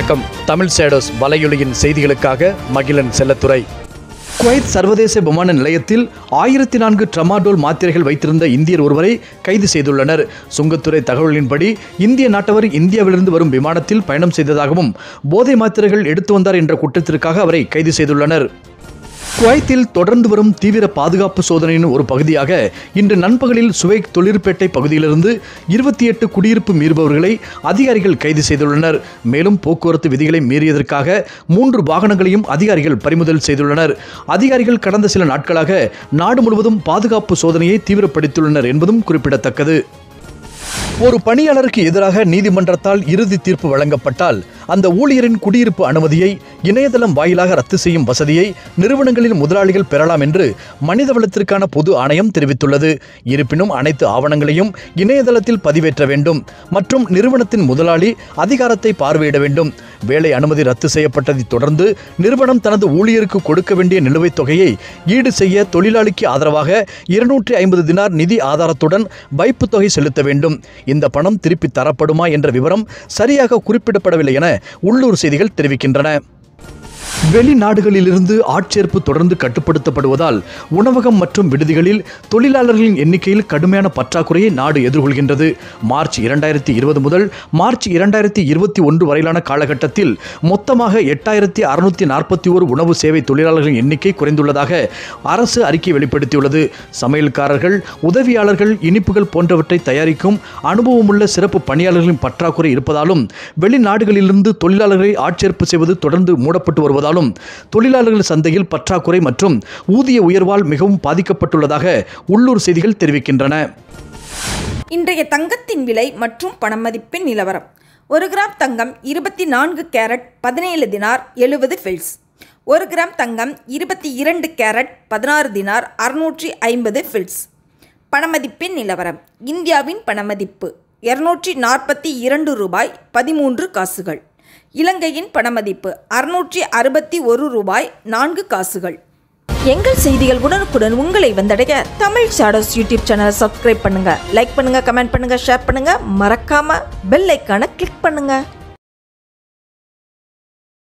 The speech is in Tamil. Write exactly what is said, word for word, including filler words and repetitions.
வணக்கம். தமிழ்ஷேடோஸ் வலையொலியின் செய்திகளுக்காக மகிழன் செல்லத்துறை. குவைத் சர்வதேச விமான நிலையத்தில் ஆயிரத்தி நான்கு ட்ரமாடோல் மாத்திரைகள் வைத்திருந்த இந்தியர் ஒருவரை கைது செய்துள்ளனர். சுங்கத்துறை தகவலின்படி இந்திய நாட்டவர் இந்தியாவிலிருந்து வரும் விமானத்தில் பயணம் செய்ததாகவும் போதை மாத்திரைகள் எடுத்து வந்தார் என்ற குற்றத்திற்காக அவரை கைது செய்துள்ளனர். குவைத்தில் தொடர்ந்து வரும் தீவிர பாதுகாப்பு சோதனையின் ஒரு பகுதியாக இன்று நண்பகலில் சுவைக் தொழிற்பேட்டை பகுதியிலிருந்து இருபத்தி எட்டு குடியிருப்பு மீறுபவர்களை அதிகாரிகள் கைது செய்துள்ளனர். மேலும் போக்குவரத்து விதிகளை மீறியதற்காக மூன்று வாகனங்களையும் அதிகாரிகள் பறிமுதல் செய்துள்ளனர். அதிகாரிகள் கடந்த சில நாட்களாக நாடு முழுவதும் பாதுகாப்பு சோதனையை தீவிரப்படுத்தியுள்ளனர் என்பதும் குறிப்பிடத்தக்கது. ஒரு பணியாளருக்கு எதிராக நீதிமன்றத்தால் இறுதி தீர்ப்பு வழங்கப்பட்டால் அந்த ஊழியரின் குடியிருப்பு அனுமதியை இணையதளம் வாயிலாக ரத்து செய்யும் வசதியை நிறுவனங்களின் முதலாளிகள் பெறலாம் என்று மனிதவளத்திற்கான பொது ஆணையம் தெரிவித்துள்ளது. இருப்பினும் அனைத்து ஆவணங்களையும் இணையதளத்தில் பதிவேற்ற வேண்டும் மற்றும் நிறுவனத்தின் முதலாளி அதிகாரத்தை பார்வையிட வேண்டும். வேலை அனுமதி ரத்து செய்யப்பட்டதை தொடர்ந்து நிறுவனம் தனது ஊழியருக்கு கொடுக்க வேண்டிய நிலுவைத் தொகையை ஈடு செய்ய தொழிலாளிக்கு ஆதரவாக இருநூற்றி ஐம்பது தினார் நிதி ஆதாரத்துடன் வைப்பு தொகை செலுத்த வேண்டும். இந்த பணம் திருப்பி தரப்படுமா என்ற விவரம் சரியாக குறிப்பிடப்படவில்லை என உள்ளூர் செய்திகள் தெரிவிக்கின்றன. வெளிநாடுகளிலிருந்து ஆட்சேர்ப்பு தொடர்ந்து கட்டுப்படுத்தப்படுவதால் உணவகம் மற்றும் விடுதிகளில் தொழிலாளர்களின் எண்ணிக்கையில் கடுமையான பற்றாக்குறையை நாடு எதிர்கொள்கின்றது. மார்ச் இரண்டாயிரத்தி இருபது முதல் மார்ச் இரண்டாயிரத்தி இருபத்தி ஒன்று வரையிலான காலகட்டத்தில் மொத்தமாக எட்டாயிரத்தி அறுநூத்தி நாற்பத்தி ஒரு உணவு சேவை தொழிலாளர்களின் எண்ணிக்கை குறைந்துள்ளதாக அரசு அறிக்கை வெளிப்படுத்தியுள்ளது. சமையல்காரர்கள், உதவியாளர்கள், இனிப்புகள் போன்றவற்றை தயாரிக்கும் அனுபவமுள்ள சிறப்பு பணியாளர்களின் பற்றாக்குறை இருப்பதாலும் வெளிநாடுகளிலிருந்து தொழிலாளர்களை ஆட்சேர்ப்பு செய்வது தொடர்ந்து மூடப்பட்டு வருவதால் தொழிலாளர்கள் சந்தையில் பற்றாக்குறை மற்றும் ஊதிய உயர்வால் மிகவும் பாதிக்கப்பட்டுள்ளதாக உள்ளூர் செய்திகள் தெரிவிக்கின்றன. இன்றைய தங்கத்தின் விலை மற்றும் பணமதிப்பின் நிலவரம். ஒரு கிராம் தங்கம் இருபத்தி நான்கு கேரட் பதினேழு தினார் எழுபது ஃபில்ஸ். ஒரு கிராம் தங்கம் இருபத்தி இரண்டு கேரட் பதினாறு தினார் அறுநூற்றி ஐம்பது ஃபில்ஸ். பணமதிப்பின் நிலவரம். இந்தியாவின் பணமதிப்பு இருநூற்றி நாற்பத்தி இரண்டு ரூபாய் பதிமூன்று காசுகள். இலங்கையின் பணமதிப்பு அறுநூற்றி அறுபத்தி ஒரு ரூபாய் நான்கு காசுகள். எங்கள் செய்திகள் உடனுக்குடன் உங்களை வந்தடைய தமிழ் ஷேடோஸ் யூடியூப் சேனலை சப்ஸ்கிரைப் பண்ணுங்க, லைக் பண்ணுங்க, கமெண்ட் பண்ணுங்க, ஷேர் பண்ணுங்க, மறக்காம பெல் ஐக்கானை கிளிக் பண்ணுங்க.